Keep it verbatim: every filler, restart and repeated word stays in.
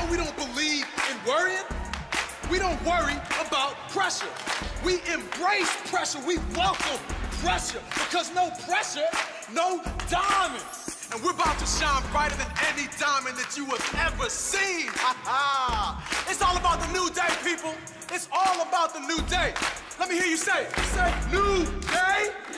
we don't believe in worrying? We don't worry about pressure. We embrace pressure. We welcome pressure because no pressure, no diamond. And we're about to shine brighter than any diamond that you have ever seen. Ha ha! It's all about the new day, people. It's all about the new day. Let me hear you say, say, new day.